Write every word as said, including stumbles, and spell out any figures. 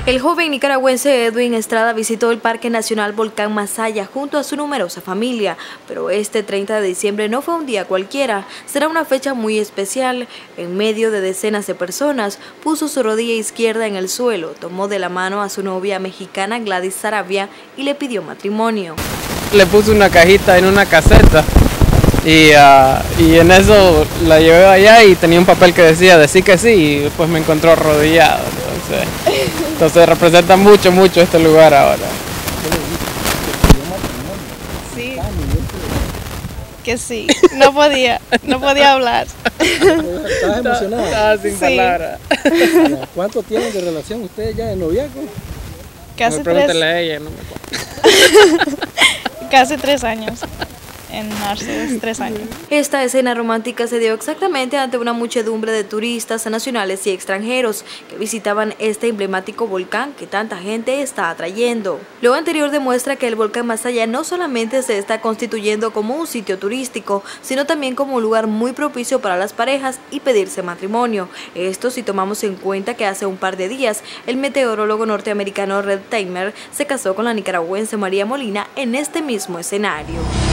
El joven nicaragüense Edwin Estrada visitó el Parque Nacional Volcán Masaya junto a su numerosa familia, pero este treinta de diciembre no fue un día cualquiera, será una fecha muy especial. En medio de decenas de personas, puso su rodilla izquierda en el suelo, tomó de la mano a su novia mexicana Gladys Saravia y le pidió matrimonio. Le puse una cajita en una caseta y, uh, y en eso la llevé allá y tenía un papel que decía decir que sí y después me encontró arrodillado. Entonces, entonces representa mucho, mucho este lugar ahora. Sí, que sí, no podía, no podía hablar. ¿Estás emocionada? Estaba sin Sí. palabras. ¿Cuánto tienen de relación ustedes ya de noviazgo? Casi Pregúntale tres, a ella, no me acuerdo. casi tres años. En marzo es tres años. Esta escena romántica se dio exactamente ante una muchedumbre de turistas nacionales y extranjeros que visitaban este emblemático volcán que tanta gente está atrayendo. Lo anterior demuestra que el volcán Masaya no solamente se está constituyendo como un sitio turístico, sino también como un lugar muy propicio para las parejas y pedirse matrimonio. Esto si tomamos en cuenta que hace un par de días el meteorólogo norteamericano Red Teimer se casó con la nicaragüense María Molina en este mismo escenario.